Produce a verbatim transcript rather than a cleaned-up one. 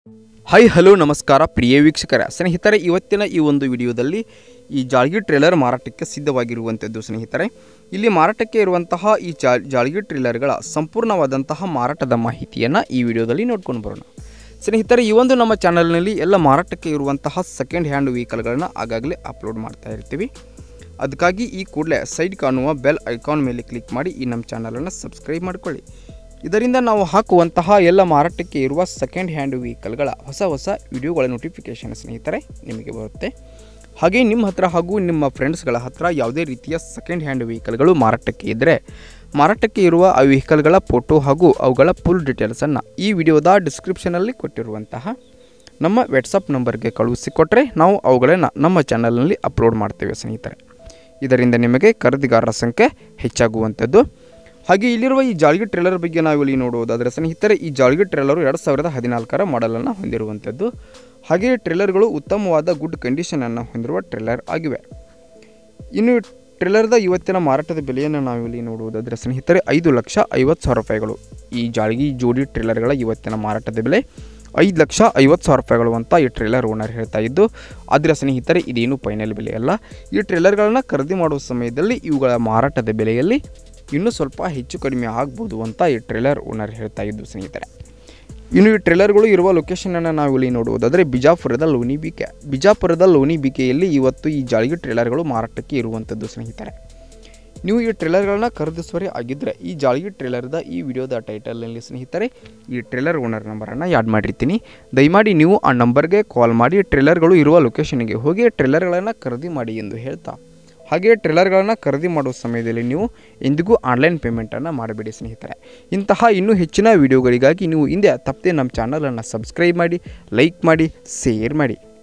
Hi hello ನಮಸ್ಕಾರ ಪ್ರಿಯ ವೀಕ್ಷಕರ ಸ್ನೇಹಿತರೆ, ಇವತ್ತಿನ ಈ ಒಂದು ವಿಡಿಯೋದಲ್ಲಿ ಈ ಜಾಳ್ಗಿ ಟ್ರೇಲರ್ ಮಾರಾಟಕ್ಕೆ ಸಿದ್ಧವಾಗಿರುವಂಥದ್ದು. ಸ್ನೇಹಿತರೆ, ಇಲ್ಲಿ ಮಾರಾಟಕ್ಕೆ ಇರುವಂತಹ ಈ ಜಾಳ್ಗಿ ಟ್ರೇಲರ್ಗಳ ಸಂಪೂರ್ಣವಾದಂತಹ ಮಾರಾಟದ ಮಾಹಿತಿಯನ್ನು ಈ ವಿಡಿಯೋದಲ್ಲಿ ನೋಡ್ಕೊಂಡು ಬರೋಣ. ಸ್ನೇಹಿತರೆ, ಈ ಒಂದು ನಮ್ಮ ಚಾನಲ್ನಲ್ಲಿ ಎಲ್ಲ ಮಾರಾಟಕ್ಕೆ ಇರುವಂತಹ ಸೆಕೆಂಡ್ ಹ್ಯಾಂಡ್ ವೆಹಿಕಲ್ಗಳನ್ನು ಆಗಾಗಲೇ ಅಪ್ಲೋಡ್ ಮಾಡ್ತಾ ಇರ್ತೀವಿ. ಅದಕ್ಕಾಗಿ ಈ ಕೂಡಲೇ ಸೈಡ್ ಕಾಣುವ ಬೆಲ್ ಐಕಾನ್ ಮೇಲೆ ಕ್ಲಿಕ್ ಮಾಡಿ ಈ ನಮ್ಮ ಚಾನಲನ್ನು ಸಬ್ಸ್ಕ್ರೈಬ್ ಮಾಡಿಕೊಳ್ಳಿ. ಇದರಿಂದ ನಾವು ಹಾಕುವಂತಹ ಎಲ್ಲ ಮಾರಾಟಕ್ಕೆ ಇರುವ ಸೆಕೆಂಡ್ ಹ್ಯಾಂಡ್ ವೆಹಿಕಲ್ಗಳ ಹೊಸ ಹೊಸ ವಿಡಿಯೋಗಳ ನೋಟಿಫಿಕೇಷನ್ ಸ್ನೇಹಿತರೆ ನಿಮಗೆ ಬರುತ್ತೆ. ಹಾಗೆ ನಿಮ್ಮ ಹತ್ರ ಹಾಗೂ ನಿಮ್ಮ ಫ್ರೆಂಡ್ಸ್ಗಳ ಹತ್ರ ಯಾವುದೇ ರೀತಿಯ ಸೆಕೆಂಡ್ ಹ್ಯಾಂಡ್ ವೆಹಿಕಲ್ಗಳು ಮಾರಾಟಕ್ಕೆ ಇದ್ದರೆ ಮಾರಾಟಕ್ಕೆ ಇರುವ ಆ ವೆಹಿಕಲ್ಗಳ ಫೋಟೋ ಹಾಗೂ ಅವುಗಳ ಫುಲ್ ಡೀಟೇಲ್ಸನ್ನು ಈ ವಿಡಿಯೋದ ಡಿಸ್ಕ್ರಿಪ್ಷನಲ್ಲಿ ಕೊಟ್ಟಿರುವಂತಹ ನಮ್ಮ ವಾಟ್ಸಪ್ ನಂಬರ್ಗೆ ಕಳುಹಿಸಿಕೊಟ್ರೆ ನಾವು ಅವುಗಳನ್ನು ನಮ್ಮ ಚಾನಲ್ನಲ್ಲಿ ಅಪ್ಲೋಡ್ ಮಾಡ್ತೇವೆ ಸ್ನೇಹಿತರೆ. ಇದರಿಂದ ನಿಮಗೆ ಖರೀದಿಗಾರರ ಸಂಖ್ಯೆ ಹೆಚ್ಚಾಗುವಂಥದ್ದು. ಹಾಗೆ ಇಲ್ಲಿರುವ ಈ ಜಾಳ್ಗಿ ಟ್ರೇಲರ್ ಬಗ್ಗೆ ನಾವು ಇಲ್ಲಿ ನೋಡುವುದಾದರೆ ಸ್ನೇಹಿತರೆ, ಈ ಜಾಳ್ಗಿ ಟ್ರೇಲರು ಎರಡು ಸಾವಿರದ ಹದಿನಾಲ್ಕರ ಮಾಡೆಲನ್ನು ಹೊಂದಿರುವಂಥದ್ದು. ಹಾಗೆ ಟ್ರೇಲರ್ಗಳು ಉತ್ತಮವಾದ ಗುಡ್ ಕಂಡೀಷನನ್ನು ಹೊಂದಿರುವ ಟ್ರೇಲರ್ ಆಗಿವೆ. ಇನ್ನು ಟ್ರೇಲರ್ದ ಇವತ್ತಿನ ಮಾರಾಟದ ಬೆಲೆಯನ್ನು ನಾವಿಲ್ಲಿ ನೋಡುವುದಾದರೆ ಸ್ನೇಹಿತರೆ, ಐದು ಲಕ್ಷ ಐವತ್ತು ಸಾವಿರ ರೂಪಾಯಿಗಳು. ಈ ಜಾಳ್ಗಿ ಜೋಡಿ ಟ್ರೇಲರ್ಗಳ ಇವತ್ತಿನ ಮಾರಾಟದ ಬೆಲೆ ಐದು ಲಕ್ಷ ಐವತ್ತು ಸಾವಿರ ರೂಪಾಯಿಗಳು ಅಂತ ಈ ಟ್ರೇಲರ್ ಓನರ್ ಹೇಳ್ತಾ ಇದ್ದು, ಆದರೆ ಸ್ನೇಹಿತರೆ ಇದೇನು ಫೈನಲ್ ಬೆಲೆ ಅಲ್ಲ. ಈ ಟ್ರೇಲರ್ಗಳನ್ನು ಖರೀದಿ ಮಾಡುವ ಸಮಯದಲ್ಲಿ ಇವುಗಳ ಮಾರಾಟದ ಬೆಲೆಯಲ್ಲಿ ಇನ್ನೂ ಸ್ವಲ್ಪ ಹೆಚ್ಚು ಕಡಿಮೆ ಆಗ್ಬೋದು ಅಂತ ಈ ಟ್ರೇಲರ್ ಓನರ್ ಹೇಳ್ತಾ ಇದ್ದು ಸ್ನೇಹಿತರೆ. ಇನ್ನು ಈ ಟ್ರೇಲರ್ಗಳು ಇರುವ ಲೊಕೇಶನನ್ನು ನಾವು ಇಲ್ಲಿ ನೋಡುವುದಾದರೆ ಬಿಜಾಪುರದ ಲೋಣಿಬಿಕೆ. ಬಿಜಾಪುರದ ಲೋಣಿಬಿಕೆಯಲ್ಲಿ ಇವತ್ತು ಈ ಜಾಳ್ಗಿ ಟ್ರೇಲರ್ಗಳು ಮಾರಾಟಕ್ಕೆ ಇರುವಂಥದ್ದು ಸ್ನೇಹಿತರೆ. ನೀವು ಈ ಟ್ರೇಲರ್ಗಳನ್ನ ಖರೀದಿಸುವರೇ ಆಗಿದ್ದರೆ ಈ ಜಾಳ್ಗಿ ಟ್ರೇಲರ್ದ ಈ ವಿಡಿಯೋದ ಟೈಟಲ್ನಲ್ಲಿ ಸ್ನೇಹಿತರೆ ಈ ಟ್ರೇಲರ್ ಓನರ್ ನಂಬರನ್ನು ಆ್ಯಡ್ ಮಾಡಿರ್ತೀನಿ. ದಯಮಾಡಿ ನೀವು ಆ ನಂಬರ್ಗೆ ಕಾಲ್ ಮಾಡಿ ಟ್ರೇಲರ್ಗಳು ಇರುವ ಲೊಕೇಶನ್ಗೆ ಹೋಗಿ ಟ್ರೇಲರ್ಗಳನ್ನು ಖರೀದಿ ಮಾಡಿ ಎಂದು ಹೇಳ್ತಾ, ಹಾಗೆ ಟ್ರೇಲರ್ಗಳನ್ನು ಖರೀದಿ ಮಾಡುವ ಸಮಯದಲ್ಲಿ ನೀವು ಎಂದಿಗೂ ಆನ್ಲೈನ್ ಪೇಮೆಂಟನ್ನು ಮಾಡಬೇಡಿ ಸ್ನೇಹಿತರೆ. ಇಂತಹ ಇನ್ನೂ ಹೆಚ್ಚಿನ ವಿಡಿಯೋಗಳಿಗಾಗಿ ನೀವು ಹಿಂದೆ ತಪ್ಪದೆ ನಮ್ಮ ಚಾನಲನ್ನು ಸಬ್ಸ್ಕ್ರೈಬ್ ಮಾಡಿ, ಲೈಕ್ ಮಾಡಿ, ಶೇರ್ ಮಾಡಿ.